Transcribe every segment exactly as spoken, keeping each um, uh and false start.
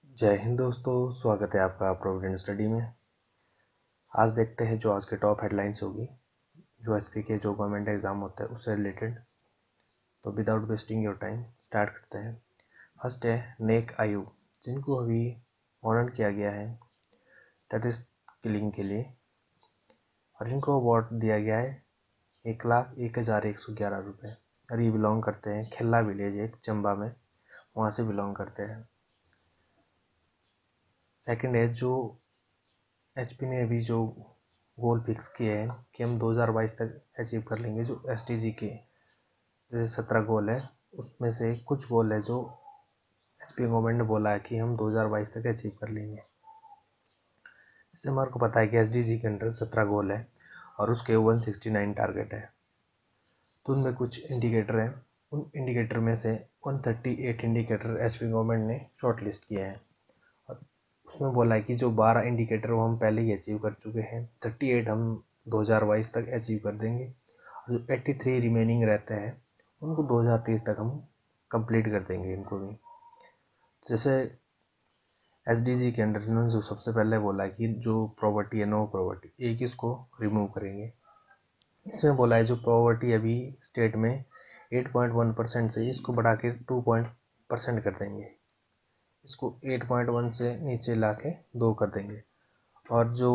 जय हिंद दोस्तों, स्वागत है आपका प्रोविडेंट स्टडी में। आज देखते हैं जो आज के टॉप हेडलाइंस होगी जो एचपी के जो गवर्नमेंट एग्जाम होता है उससे रिलेटेड। तो without wasting your time start करते हैं। फर्स्ट है नेक आयु, जिनको अभी ऑनर किया गया है टेररिस्ट किलिंग के लिए, और जिनको अवार्ड दिया गया है एक लाख एक हज़ार एक सौ ग्यारह रुपये। और ये बिलोंग करते हैं खिल्ला विलेज, एक चंबा में, वहाँ से बिलोंग करते हैं। सेकंड है जो एचपी ने अभी जो गोल फिक्स किए हैं कि हम दो हज़ार बाईस तक अचीव कर लेंगे। जो एसटीजी के जैसे सत्रह गोल है, उसमें से कुछ गोल है जो एचपी गवर्नमेंट ने बोला है कि हम दो हज़ार बाईस तक अचीव कर लेंगे। जैसे हमारे को पता है कि एसडीजी के अंडर सत्रह गोल है और उसके एक सौ उनहत्तर टारगेट है। तो उनमें कुछ इंडिकेटर हैं, उन इंडिकेटर में से एक सौ अड़तीस इंडिकेटर एचपी गवर्नमेंट ने शॉर्ट लिस्ट किए हैं। उसमें बोला है कि जो बारह इंडिकेटर वो हम पहले ही अचीव कर चुके हैं, अड़तीस हम दो हज़ार बाईस तक अचीव कर देंगे, और जो तिरासी रिमेनिंग रहते हैं उनको दो हज़ार तेईस तक हम कंप्लीट कर देंगे इनको भी। जैसे एसडीजी के अंडर इन्होंने जो सबसे पहले बोला है कि जो प्रॉपर्टी है, नो प्रॉपर्टी, एक इसको रिमूव करेंगे। इसमें बोला है जो प्रॉपर्टी अभी स्टेट में आठ पॉइंट एक परसेंट से इसको बढ़ा के दो परसेंट कर देंगे, इसको आठ पॉइंट एक से नीचे ला के दो कर देंगे। और जो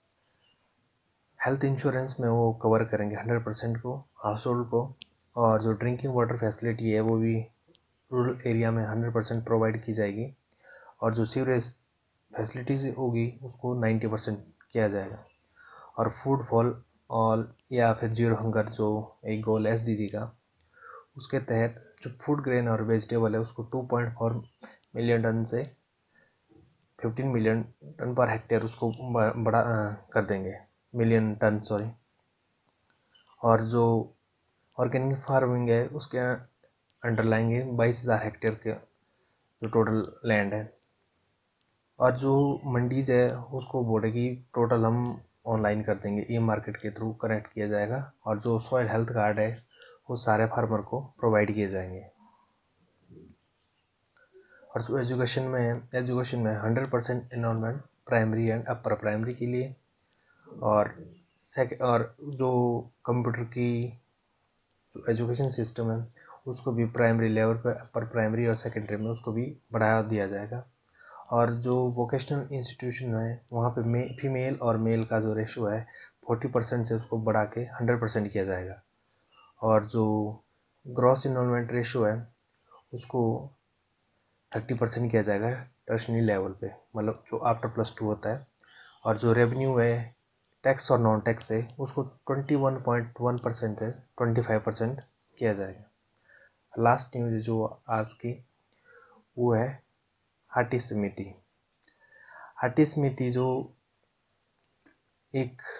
हेल्थ इंश्योरेंस में वो कवर करेंगे हंड्रेड परसेंट को, हाउस होल्ड को। और जो ड्रिंकिंग वाटर फैसिलिटी है वो भी रूरल एरिया में हंड्रेड परसेंट प्रोवाइड की जाएगी। और जो सीवरेज फैसिलिटीज होगी उसको नाइन्टी परसेंट किया जाएगा। और फूड फॉल ऑल या फिर जीरो हंगर जो एक गोल है एसडीजी का, उसके तहत जो फूड ग्रेन और वेजिटेबल है उसको two point four million ton से पंद्रह मिलियन टन पर हेक्टेयर उसको बड़ा कर देंगे, मिलियन टन सॉरी। और जो ऑर्गेनिक फार्मिंग है उसके अंडर लाएंगे बाईस हज़ार हेक्टेयर के जो टोटल लैंड है। और जो मंडीज है उसको बोले कि टोटल हम ऑनलाइन कर देंगे, ई मार्केट के थ्रू कनेक्ट किया जाएगा। और जो सॉइल हेल्थ कार्ड है वो सारे फार्मर को प्रोवाइड किए जाएंगे। और जो एजुकेशन में है, एजुकेशन में hundred percent involvement primary and upper primary के लिए। और सेक और जो कंप्यूटर की जो एजुकेशन सिस्टम है उसको भी प्राइमरी लेवल पर, अपर प्राइमरी और सेकेंडरी में उसको भी बढ़ावा दिया जाएगा। और जो वोकेशनल इंस्टीट्यूशन है वहाँ पे मे फीमेल और मेल का जो रेशो है चालीस परसेंट से उसको बढ़ा के हंड्रेड परसेंट किया जाएगा। और जो ग्रॉस इनरोलमेंट रेशो है उसको थर्टी परसेंट किया जाएगा टर्शरी लेवल पे, मतलब जो आफ्टर प्लस टू होता है। और जो रेवेन्यू है टैक्स और नॉन टैक्स है उसको twenty one point one percent है ट्वेंटी फाइव परसेंट किया जाएगा। लास्ट न्यूज जो आज की वो है हाटी समिति। हाटी समिति जो एक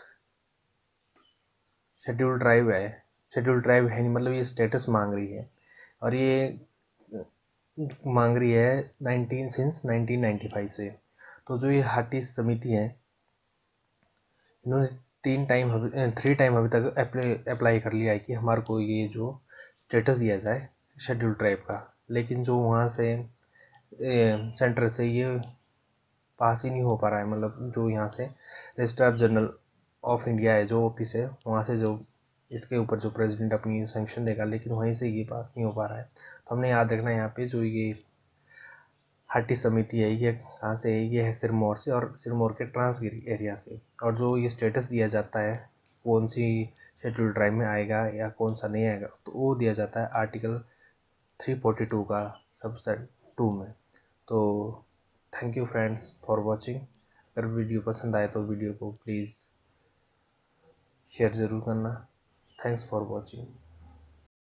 शेड्यूल ट्राइब है, शेड्यूल ट्राइब है नहीं, मतलब ये स्टेटस मांग रही है। और ये मांग रही है nineteen since nineteen ninety five से। तो जो ये हाटी समिति है इन्होंने तीन टाइम थ्री टाइम अभी तक अप्लाई अप्लाई कर लिया है कि हमारे को ये जो स्टेटस दिया जाए शेड्यूल ट्राइब का, लेकिन जो वहाँ से सेंटर से ये पास ही नहीं हो पा रहा है। मतलब जो यहाँ से रजिस्ट्रार जनरल ऑफ इंडिया है जो ऑफिस है वहाँ से जो इसके ऊपर जो प्रेसिडेंट अपनी सैंक्शन देगा, लेकिन वहीं से ये पास नहीं हो पा रहा है। तो हमने याद रखना है यहाँ पे जो ये हाटी समिति है ये कहाँ से है, ये है सिरमौर से, और सिरमौर के ट्रांसगिरी एरिया से। और जो ये स्टेटस दिया जाता है कौन सी शेड्यूल ट्राइब में आएगा या कौन सा नहीं आएगा, तो वो दिया जाता है आर्टिकल थ्री फोर्टी टू का सबसेट टू में। तो thank you friends for watching. अगर वीडियो पसंद आए तो वीडियो को प्लीज़ शेयर ज़रूर करना। Thanks for watching.